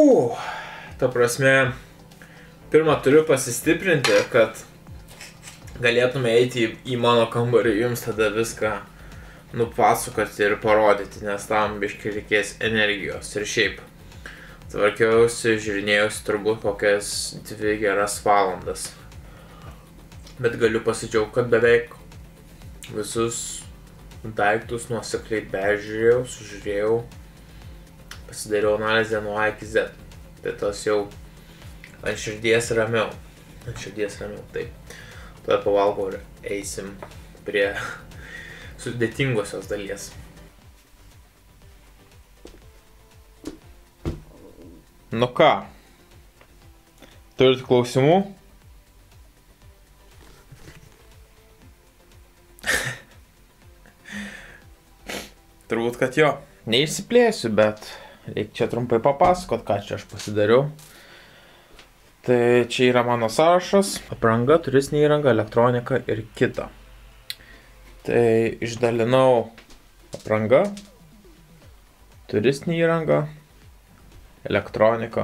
Ta prasme, pirmą turiu pasistiprinti, kad galėtume eiti į mano kambarį, jums tada viską nupasakoti ir parodyti, nes tam biškai reikės energijos. Ir šiaip, tvarkiausi, žiūrinėjausi turbūt kokias 2 geras valandas. Bet galiu pasidžiaugti, kad beveik visus daiktus nuosekliai peržiūrėjau, sužiūrėjau, pasidariau analizę nuo A iki Z. Tai tas jau ant širdies ramiau. Taip. Tada pavalgau ir eisim prie sudėtingosios dalies. Nu ką? Turit klausimų? Turbūt, kad jo. Neišsiplėsiu, bet reikia čia trumpai papasakot, ką čia aš pasidariau. Tai čia yra mano sąrašas. Apranga, turistinė įranga, elektronika ir kita. Tai išdalinau apranga, turistinė įranga, elektronika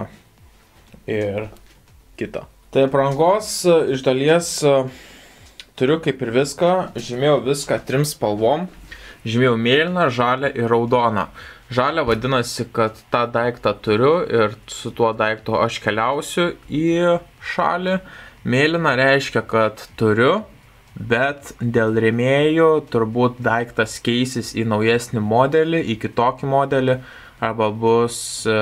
ir kita. Tai aprangos iš dalies turiu kaip ir viską. Žymėjau viską 3 spalvom. Žymėjau mėlyną, žalią ir raudoną. Žalia vadinasi, kad tą daiktą turiu ir su tuo daiktu aš keliausiu į šalį. Mėlyna reiškia, kad turiu, bet dėl rėmėjų turbūt daiktas keisis į naujesnį modelį, į kitokį modelį, arba bus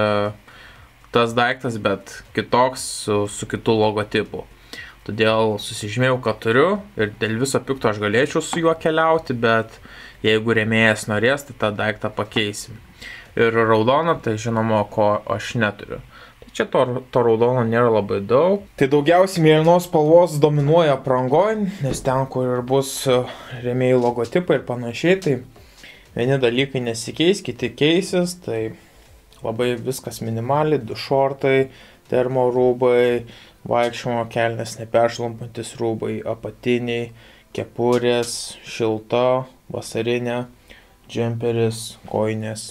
tas daiktas, bet kitoks su kitu logotipu. Todėl susižymėjau, kad turiu ir dėl viso pikto aš galėčiau su juo keliauti, bet jeigu rėmėjas norės, tai tą daiktą pakeisim. Ir raudoną, tai žinoma, ko aš neturiu. Tai čia to raudono nėra labai daug. Tai daugiausiai mėlynos spalvos dominuoja aprangoj, nes ten, kur ir bus rėmėjų logotipai ir panašiai, tai vieni dalykai nesikeis, kiti keisis, tai labai viskas minimaliai, 2 šortai, termo rūbai, vaikščiojimo kelnės, neperšlampantis rūbai, apatiniai, kepurės, šilta, vasarinė, džemperis, kojinės,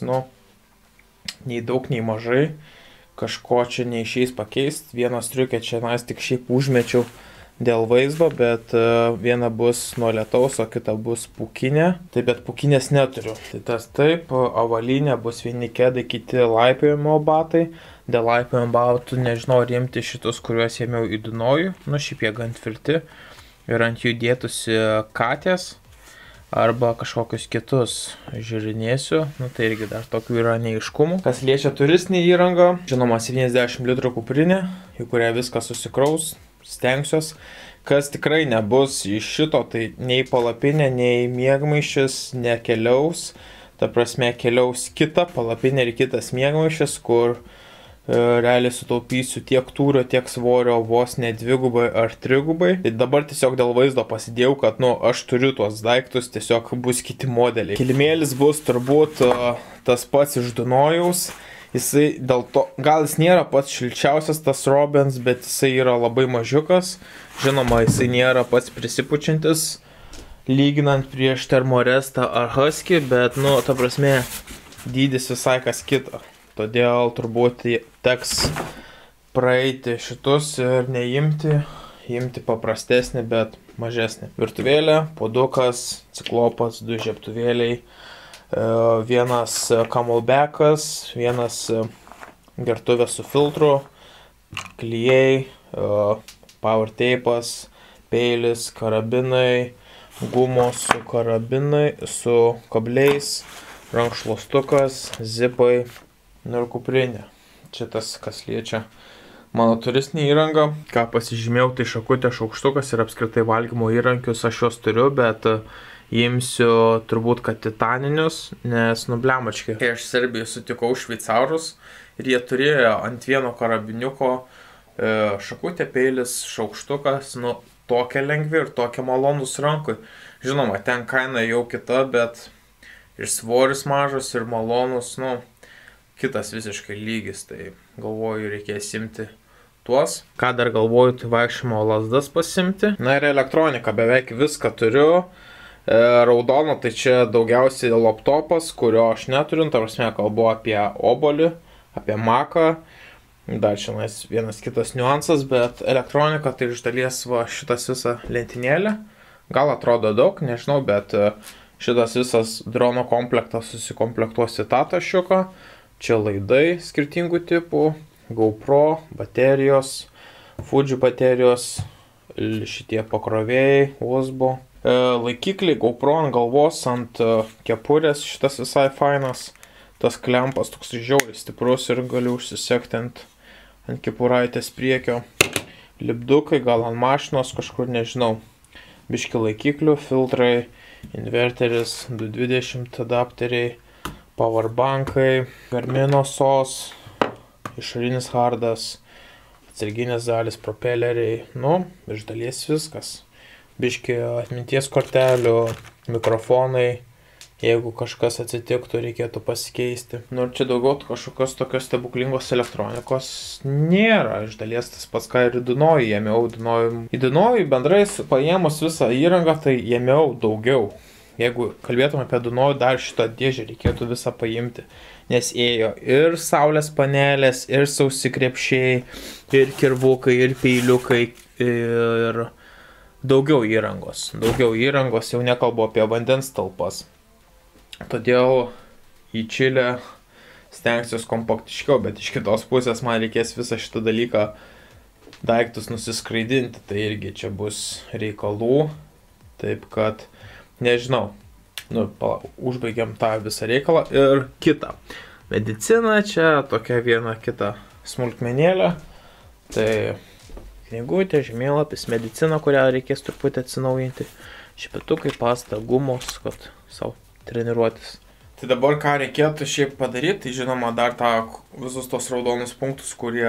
nei daug, nei mažai, kažko čia neišeis pakeisti. Vieną striukę čia tik šiaip užmečiau dėl vaizdo, bet viena bus nuo lietaus, o kita bus pūkinė. Tai bet pūkinės neturiu. Tai tas taip, avalinė bus vieni kedai, kiti laipiojimo batai. Dėl laipiojimo batų nežinau, ar imti šitus, kuriuos ėmiau į Dunojų. Šiaip jie gan tvirti. Ir ant jų dėtųsi katės arba kažkokius kitus žiūrinėsiu. Tai irgi dar tokių yra neiškumų. Kas liečia turistinį įrangą, žinoma 70 litrų kuprinė, į kurią viską susikraus, stengsiuos. Kas tikrai nebus iš šito, tai nei palapinė, nei miegmaišis nekeliaus. Ta prasme, keliaus kita palapinė ir kitas miegmaišis, kur realiai sutaupysiu tiek tūrio, tiek svorio vos ne 2 ar 3. Tai dabar tiesiog dėl vaizdo pasidėjau, kad aš turiu tuos daiktus, tiesiog bus kiti modeliai. Kilimėlis bus turbūt tas pats iš Dunojaus. Jisai dėl to, gal jis nėra pats šilčiausias tas Robins, bet jisai yra labai mažiukas. Žinoma, jisai nėra pats prisipučiantis, lyginant prieš Thermarestą ar Husky, bet, ta prasme, dydis visai kas kita. Todėl turbūt teks praeiti šitus ir imti paprastesnį, bet mažesnį. Virtuvėlė, puodukas, ciklopas, 2 žiebtuvėliai, vienas camelbackas, vienas gertuvės su filtru, klijai, power tape'as, peilis, karabinai, gumos su karabinai, su kabliais, rankšluostukas, zipai. Ir kuprinė. Čia tas, kas liečia mano turistinį įrangą. Ką pasižymėjau, tai šakutė, šaukštukas ir apskritai valgymo įrankius aš juos turiu, bet imsiu turbūt, kad titaninius, nes nublemački. Kai aš Serbijoje sutikau šveicarus ir jie turėjo ant vieno karabiniuko šakutė, peilis, šaukštukas, tokia lengvi ir tokia malonus rankui. Žinoma, ten kaina jau kita, bet ir svoris mažas, ir malonus, kitas visiškai lygis, tai galvoju reikės imti tuos. Ką dar galvoju, tai vaikščiojimo lazdas pasimti. Ir elektronika, beveik viską turiu. Raudono, tai čia daugiausiai laptopas, kurio aš neturiu, ta prasme kalbu apie obolį, apie Macą. Dar šiandien vienas kitas niuansas, bet elektronika tai iš dalies va šitas visa lentynėlė. Gal atrodo daug, nežinau, bet šitas visas drono komplektas susikomplektuos į tą tašiuką. Čia laidai skirtingų tipų, GoPro, baterijos, Fuji baterijos, šitie pakrovėjai, USB. Laikikliai, GoPro ant galvos, ant kepurės, šitas visai fainas. Tas klempas toks žiauriai stiprus ir galiu užsisekti ant kepuraitės priekio. Lipdukai, gal ant mašinos kažkur, nežinau. Biški laikiklių, filtrai, inverteris, 220 adapteriai, powerbankai, Garmino SOS, išorinis hardas, atsarginės dalys, propeleriai, nu, iš dalies viskas. Biški atminties kortelių, mikrofonai, jeigu kažkas atsitiktų, reikėtų pasikeisti. Nu ir čia daugiau kažkokios tokios stebuklingos elektronikos nėra. Iš dalies tas pats, ką ir į Dunojų ėmiau. Į Dunojų bendrai paėmus visą įrangą, tai ėmiau daugiau. Jeigu kalbėtume apie Dunojų, dar šitą dėžę reikėtų visą paimti. Nes ėjo ir saulės panelės, ir sausi krepšiai, ir kirvukai, ir peiliukai, ir daugiau įrangos. Daugiau įrangos, jau nekalbu apie vandens talpas. Todėl į Čilę stengsiuos kompaktiškiau, bet iš kitos pusės man reikės visą šitą dalyką daiktus nusiskraidinti, tai irgi čia bus reikalų, taip kad nežinau, nu, užbaigiam tą visą reikalą ir kitą. Medicina čia tokia viena kita smulkmenėlė, tai knygutė, žemėlapis, medicina, kurią reikės truputį atsinaujinti, šepetukai, pasta, gumos, kad savo treniruotis. Tai dabar ką reikėtų šiaip padaryti, tai žinoma dar visus tos raudonus punktus,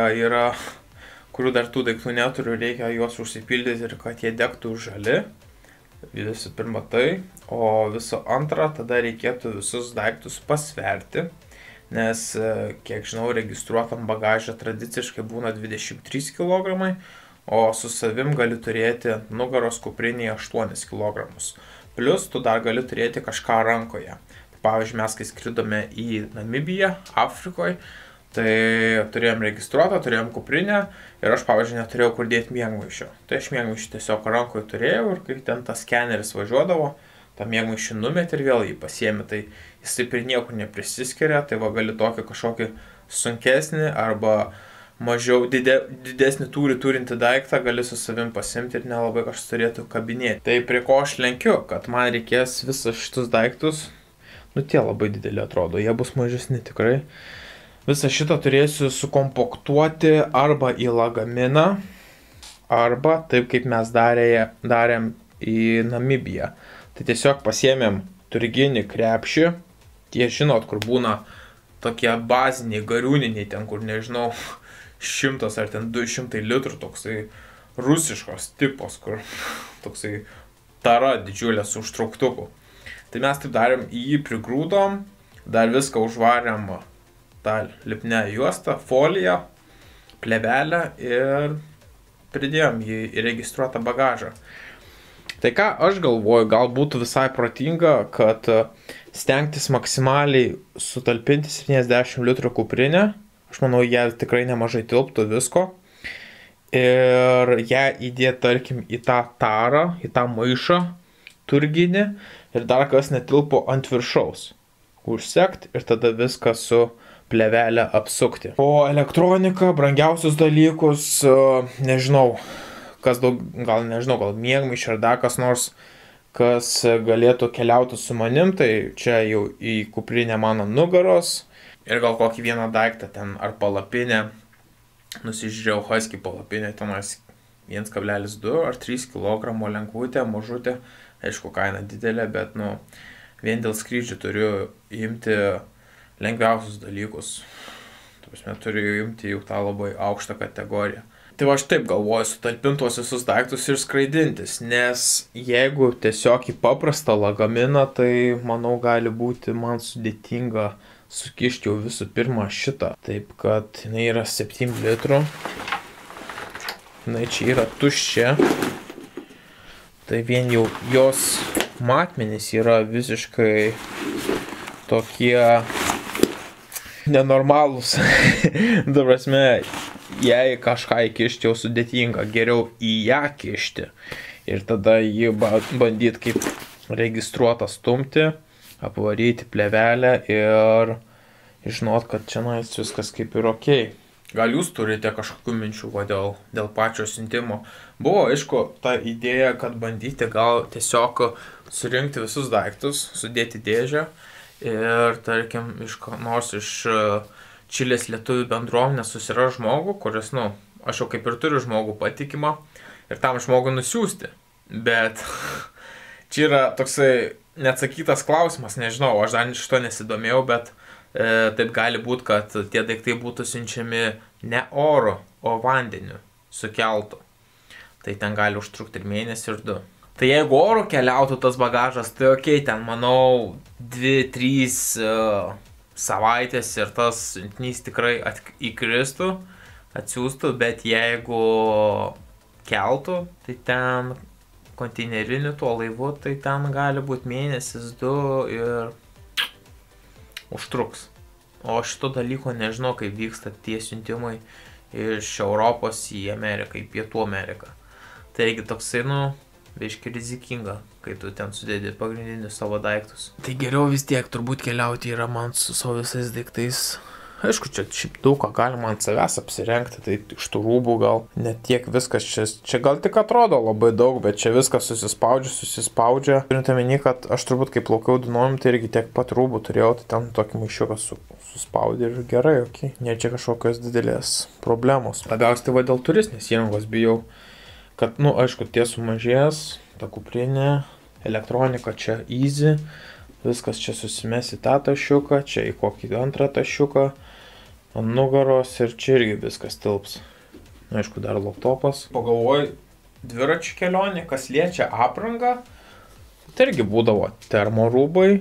kurių dar tų daiktų neturiu, reikia juos užsipildyti ir kad jie degtų žali. Visų pirma tai, o visų antra, tada reikėtų visus daiktus pasverti, nes, kiek žinau, registruotam bagaže tradiciškai būna 23 kg, o su savim gali turėti nugaros kuprinėje 8 kg. Plius tu dar gali turėti kažką rankoje. Pavyzdžiui, mes kai skridome į Namibiją, Afrikoje, tai turėjom registruotą, turėjom kuprinę ir aš, pavyzdžiui, neturėjau kur dėti miegmaišio. Tai aš miegmaišį tiesiog rankoje turėjau ir kai ten tas skeneris važiuodavo, tą miegmaišį numetė ir vėl jį pasiėmė. Tai jis taip ir niekur neprisiskiria, tai va gali tokį kažkokį sunkesnį arba mažiau didesnį turinti daiktą gali su savim pasimti ir nelabai kažkas turėtų kabinėti. Tai prie ko aš lenkiu, kad man reikės visus šitus daiktus, nu tie labai dideli atrodo, jie bus mažesni tikrai. Visą šitą turėsiu sukompaktuoti arba į lagaminą, arba taip kaip mes darėm į Namibiją. Tai tiesiog pasiėmėm turginį krepšį, tie žinot, kur būna tokie baziniai, gariūniniai, ten kur nežinau, 100 ar ten 200 litrų, toksai rusiškos tipos, kur toksai tara didžiulė su užtrauktuku. Tai mes taip darėm, jį prigrūdom, dar viską užvarėm tą lipnę juostą, foliją, plėvelę ir pridėjom jį į registruotą bagažą. Tai ką aš galvoju, gal būtų visai protinga, kad stengtis maksimaliai sutalpinti 70 litrų kuprinę. Aš manau, jie tikrai nemažai tilptų visko. Ir ją įdėti, tarkim, į tą tarą, į tą maišą turginį ir dar kas netilpo ant viršaus. Užsekt ir tada viską su plėvelė apsukti. O elektronika, brangiausius dalykus, nežinau, gal miegmaišį ar dar kas nors, kas galėtų keliauti su manim, tai čia jau į kuprinę mano nugaros. Ir gal kokį vieną daiktą ten ar palapinę, nusižiūrėjau Husky palapinę, tenais 1,2 ar 3 kg lengvutė, mažutė, aišku, kaina didelė, bet nu, vien dėl skrydžių turiu imti lengviausius dalykus. Turiu imti jau tą labai aukštą kategoriją. Tai va aš taip galvoju, sutalpintuos visus daiktus ir skraidintis, nes jeigu tiesiog į paprastą lagaminą, tai manau gali būti man sudėtinga sukišti jau visų pirma šitą. Taip kad jinai yra 7 litrų. Jinai čia yra tuščia. Tai vien jau jos matmenys yra visiškai tokie nenormalūs. Dabar prasme, jei kažką įkišti jau sudėtinga, geriau į ją kišti. Ir tada jį bandyti kaip registruotą stumti, apvaryti plevelę ir žinot, kad čia viskas kaip ir okei. Gal jūs turite kažkokių minčių dėl pačio siuntimo? Buvo, aišku, ta idėja, kad bandyti gal tiesiog surinkti visus daiktus, sudėti dėžę ir, tarkim, nors iš Čilės lietuvių bendruomenės susira žmogų, kuris, aš jau kaip ir turiu žmogų patikimą ir tam žmogui nusiųsti. Bet čia yra toksai neatsakytas klausimas, nežinau, aš dar iš to nesidomėjau, bet taip gali būti, kad tie daiktai būtų siunčiami ne oru, o vandeniu sukeltų. Tai ten gali užtrukti ir mėnesį ir 2. Tai jeigu oru keliautų tas bagažas, tai okei, ten manau 2-3 savaitės ir tas siuntinys tikrai įkristų, atsiųstų, bet jeigu keltų, tai ten konteineriniu tuo laivu, tai ten gali būti mėnesis 2 ir užtruks. O šito dalyko nežinau, kaip vyksta tie siuntimai iš Europos į Ameriką, į Pietų Ameriką. Tai irgi toksai, biški rizikinga, kai tu ten sudėdi pagrindinius savo daiktus. Tai geriau vis tiek turbūt keliauti yra man su savo visais daiktais. Aišku, čia šiaip daug ką galima ant savęs apsirengti, tai iš tų rūbų gal net tiek viskas čia gal tik atrodo labai daug, bet čia viskas susispaudžia. Turint omeny, kad aš turbūt kaip plaukiau Dunojum, tai irgi tiek pat rūbų turėjau, tai ten tokį maišiuką suspaudė ir gerai, okei. Nėra čia kažkokios didelės problemos. Labiausiai tai dėl turistinės įrangos bijau, kad, aišku, tie sumažės, ta kuprinė, elektronika čia easy, viskas čia susimes į tą tašiuką, čia į kokį antrą tašiuką, ant nugaros ir čia irgi viskas tilps. Aišku, dar laptopas. Pagalvoju, dviračių kelionė, kas liečia aprangą, tai irgi būdavo termorūbai,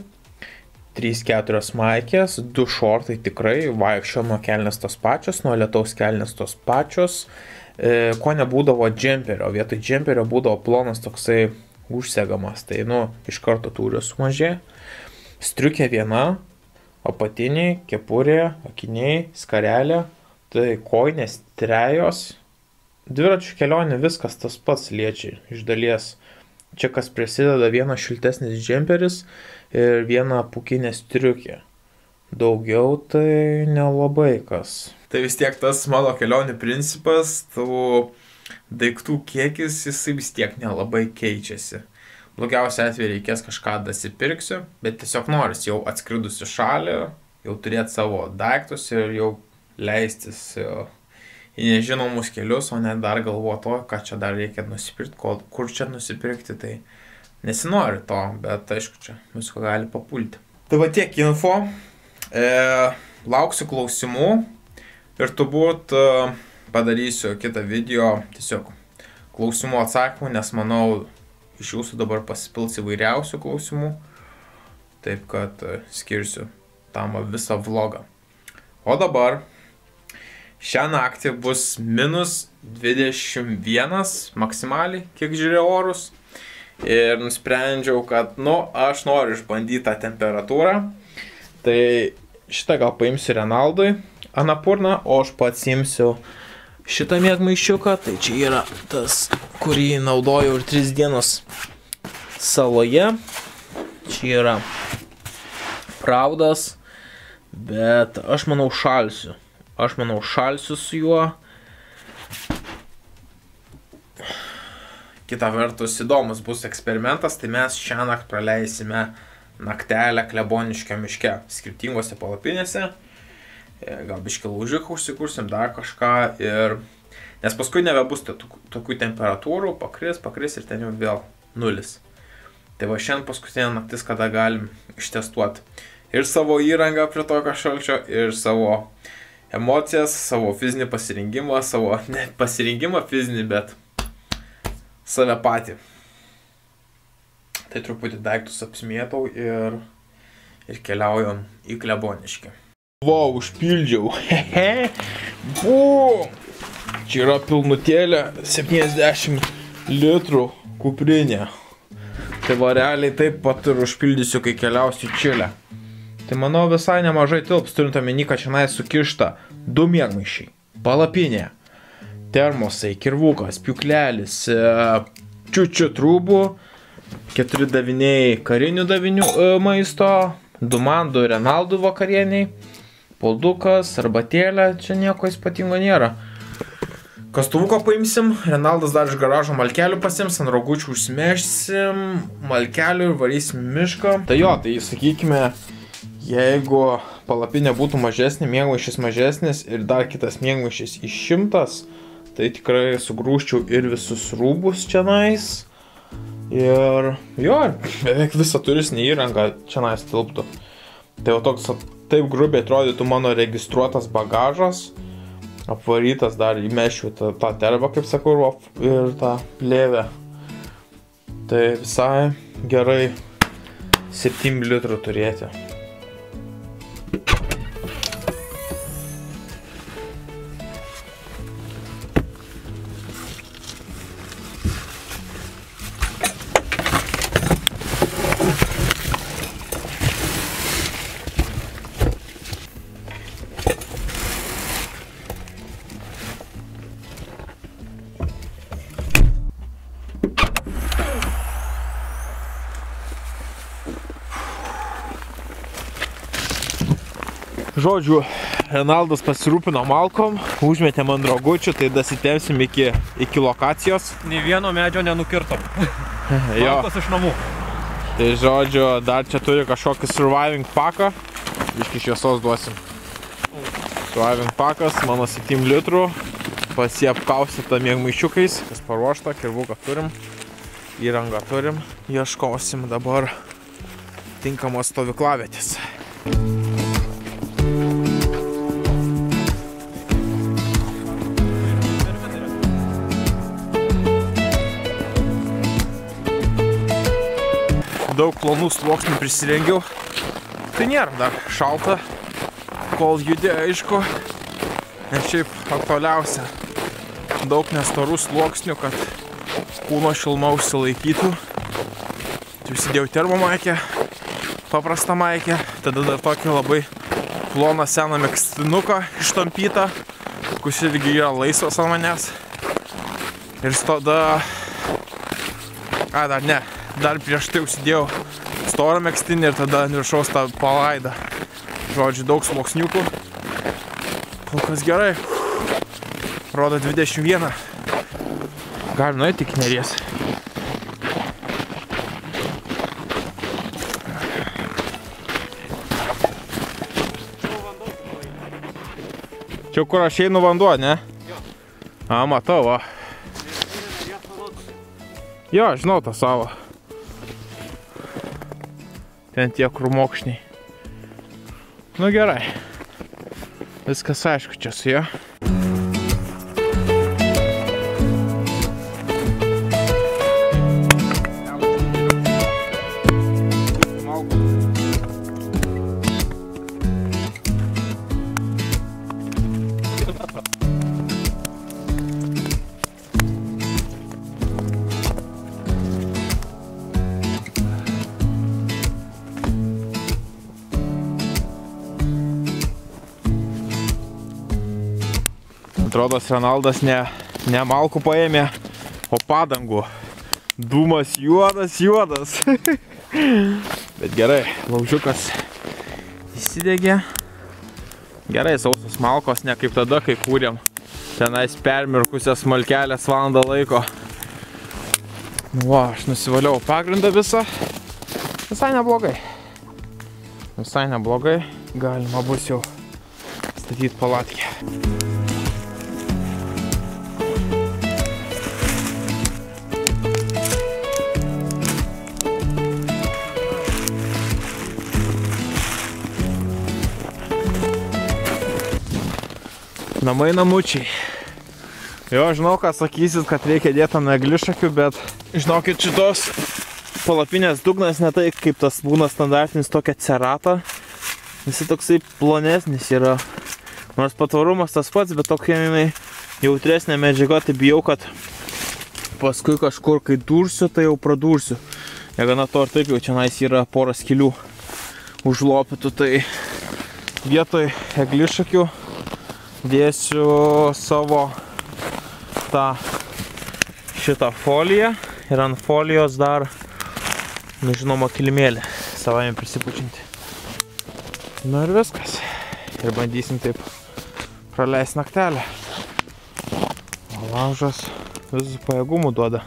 3-4 maikės, 2 šortai tikrai, vaikščiojimo kelnės tos pačios, nuo lietaus kelnės tos pačios, ko nebūdavo džemperio, vietoj džemperio būdavo plonas toksai užsegamas, tai iš karto tūrio sumažė. Striukė viena, apatiniai, kepurė, akiniai, skarelė, tai kojinės 3. Dviračių kelionė viskas tas pats liečia iš dalies. Čia kas prisideda vienas šiltesnis džemperis ir viena pūkinė striukė. Daugiau tai nelabai kas. Tai vis tiek tas mano kelionių principas, tų daiktų kiekis, jisai vis tiek nelabai keičiasi. Blogiausia atveju reikės kažką dasipirksiu, bet tiesiog noris jau atskridus į šalį, jau turėti savo daiktus ir jau leistis į nežinomus kelius, o ne dar galvoti, ką čia dar reikia nusipirkti, kur čia nusipirkti, tai nesinori to, bet aišku, čia visko gali papulti. Tai va tiek info, lauksiu klausimų ir turbūt padarysiu kitą video tiesiog klausimų atsakymų, nes manau, iš jūsų dabar pasipils įvairiausių klausimų, taip kad skirsiu tam visą vlogą. O dabar šią naktį bus minus 21 maksimaliai, kiek žiūrėjau orus. Ir nusprendžiau, kad, aš noriu išbandyti tą temperatūrą. Tai šitą gal paimsiu Renaldui Anapurną, o aš pats imsiu šitą miegmaišiuką, tai čia yra tas, kurį naudojau ir 3 dienos saloje. Čia yra Praudas, bet aš manau šalsiu. Aš manau šalsiu su juo. Kita vertus įdomus bus eksperimentas, tai mes šią naktį praleisime naktelę Kleboniškio miške, skirtingose palapinėse. Gal biškį laužiką užsikursim, dar kažką ir... Nes paskui nebebus tokių temperatūrų, pakris ir ten jau vėl 0. Tai va šiandien paskutinė naktis, kada galim ištestuoti ir savo įrangą prie tokio šalčio, ir savo emocijas, savo fizinį pasirinkimą, savo ne pasirinkimą fizinį, bet save patį. Tai truputį daiktus apsimėtau ir keliaujam į Kleboniškį. Wow, užpildžiau. Bum! Čia yra pilnutėlė 70 litrų kuprinė. Tai va realiai taip pat ir užpildysiu, kai keliausiu Čilę. Tai manau visai nemažai tilps, turint omeny, kad šiandien sukišta 2 miegmaišiai, palapinė, termosai, kirvukas, pjūklelis, čiučių trūbų, 4 daviniai karinių davinių maisto, 2 man, 2 Renaldų vakarieniai, poldukas, arbatėlė, čia nieko ypatingo nėra. Kastuvuko paimsim, Renaldas dar iš garažo malkelių pasims, ant rogučių užsimešsim, malkelių ir varysim mišką. Tai jo, tai sakykime, jeigu palapinė būtų mažesnė, miegmaišis mažesnis ir dar kitas miegmaišis iš 100, tai tikrai sugrūžčiau ir visus rūbus čianais. Ir jo, beveik visą turistinį įrangą čianais tilptų. Tai jau toks, taip grubiai atrodytų mano registruotas bagažas. Apvarytas dar įmešiu tą terbą, kaip sakau, ir tą plėvę. Tai visai gerai 7 litrų turėti. Žodžiu, Renaldas pasirūpino malkom, užmetėm ant rogučių, tai dasitempsim iki lokacijos. Nei vieno medžio nenukirtom. Malkos iš namų. Tai žodžiu, dar čia turi kažkokį surviving paką. Biškį šviesos duosim. Surviving pakas, mano 7 litrų. Pasiapkaustyta miegmaišiukais. Kas paruošta, kirvuką turim. Įrangą turim. Ieškosim dabar tinkamos stovyklavietės. Daug plonų sluoksnių prisirengiau. Tai nėra dar šalta, kol judė, aišku. Nes šiaip aktualiausia, daug nestorų sluoksnių, kad kūno šiluma užsilaikytų. Tai užsidėjau termomaikę, paprastą maikę, tada dar tokį labai ploną seną megztinuką ištampytą, kuris irgi yra laisvas ant manęs. Ir tada... Dar prieš tai užsidėjau storą megztinį ir tada ant viršaus tą palaidą. Žodžiu, daug sluoksniukų. Kol kas gerai. Rodo 21. Galim nueiti iki Neries. Čia kur aš einu vanduo, ne? Jo. Matau, va. Jo, žinau tą savo. Ten tie krūmokšniai. Nu gerai. Viskas aišku čia su jo. Atrodos, Renaldas ne malkų paėmė, o padangų. Dūmas juodas. Bet gerai, laužiukas įsidegė. Gerai, sausos malkos, ne kaip tada, kai kūrėm tenais permirkusias malkelės valandą laiko. Va, aš nusivaliau pagrindą visą. Visai neblogai. Galima bus jau statyti palatkę. Namai namučiai. Jo, žinau, ką sakysit, kad reikia dėti ant eglišakių, bet žinokit, šitos palapinės dugnas ne tai, kaip tas būna standartinis tokia cerata. Visi toksai plonesnis yra. Nors patvarumas tas pats, bet tokia jinai jautresnė medžiaga, tai bijau, kad paskui kažkur, kai dursiu, tai jau pradursiu. Negana to ir taip jau čia yra pora skylių. užlopytų, tai vietoj eglišakių dėsiu savo šitą foliją ir ant folijos dar, žinoma, kilimėlį savami prisipučinti. Nu ir viskas. Ir bandysim taip praleisti naktelę. O laužas visų pajėgumų duoda.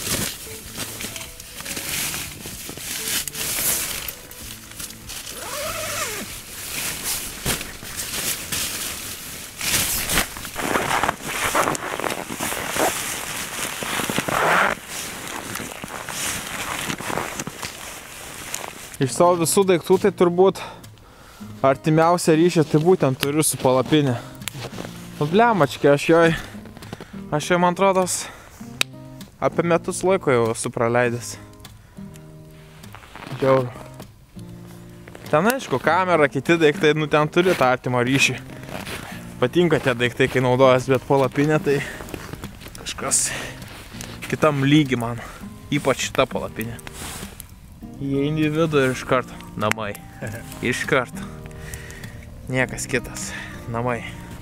Iš savo visų daiktų tai turbūt artimiausia ryšė tai būtent turiu su palapinė. Nu blemačkė, aš joj man atrodos apie metus laiko jau esu praleidęs. Žiauru. Ten aišku, kamera, kiti daiktai, nu ten turi tą artimą ryšį. Patinka tie daiktai, kai naudojas, bet palapinė tai kažkas kitam lygi man. Ypač šita palapinė. Įeini į vidų ir iš karto namai. Iš karto. Niekas kitas. Namai.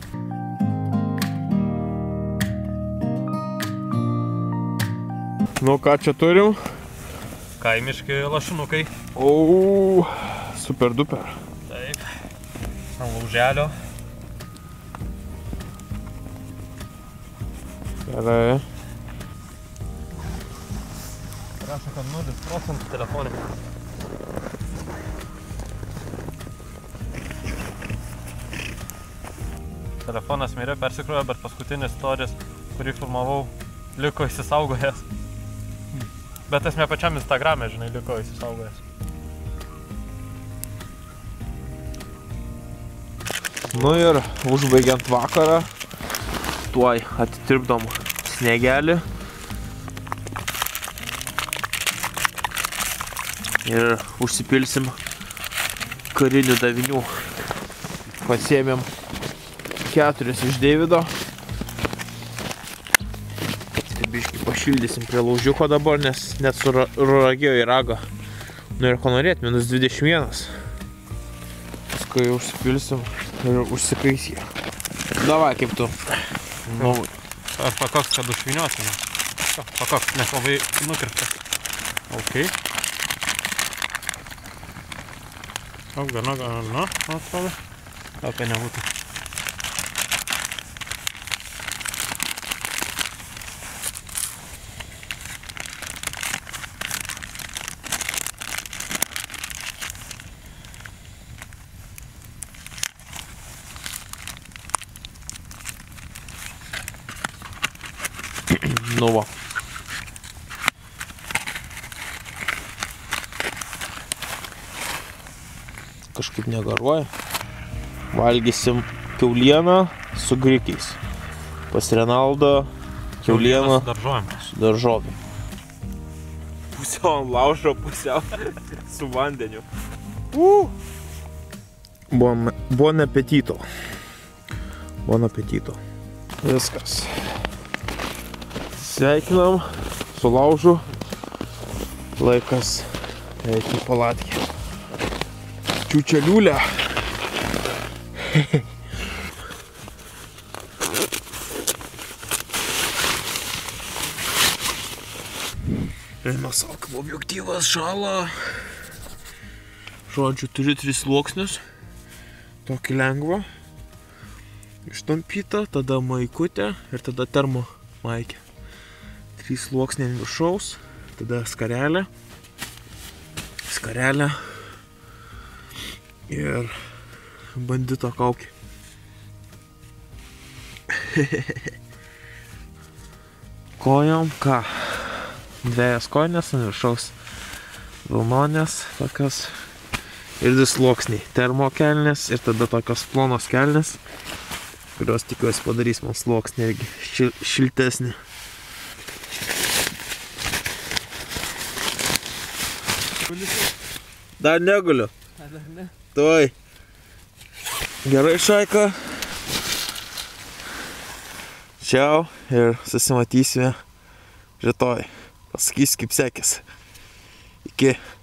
Nu ką čia turim? Kaimiški lašinukai. O, super duper. Taip. Ant lauželio. Gerai. Rašo, kad 0% telefonė. Telefonas mirė, persikrojo, bet paskutinis stories, kurį filmavau, liko įsisaugojęs. Bet esmė pačiam Instagrame, žinai, liko įsisaugojęs. Nu ir užbaigiant vakarą, tuoj atitirpdom sniegelį. Ir užsipilsim karinių davinių. Pasiėmėm 4 iš Deivido. Tai biškį pašildysim prie laužiuko dabar, nes net suragėjo į ragą. Nu ir ko norėt, -21. Paskui užsipilsim ir užsikaisė. Davai, kaip tu. Nu. Ar pakaks, kad užviniosime? Pakaks, nes labai nukirptas. Ok. O, gana, atrodo. Apie nebūtų. Nu va. Kažkaip negaruoja. Valgysim kiaulieną su grikiais. Pas Renaldą kiaulieną su daržovėm. Pusiau ant laužo, pusiau su vandeniu. Buon apetito. Buon apetito. Viskas. Sveikinam su laužu. Laikas eiti į palatkę. Čiučeliulę. Mes sakom, objektyvas šala. Žodžiu, turi 3 sluoksnius. Tokį lengvą. Ištampytą, tada maikutę ir tada termo maikę. 3 sluoksniai ant viršaus, tada skarelė. Skarelė. Ir bandito kaukė. Kojom ką? 2 kojinės ant viršaus. Vilnonės tokios. Ir 2 sluoksniai. Termo kelnės ir tada tokios plonos kelnės, kurios tikiuosi padarys man sluoksnį irgi šiltesnį. Dar neguliu. Dar ne. Tuoj. Gerai, šaika. Čiau ir susimatysime rytoj. Pasakysiu, kaip sekės. Iki.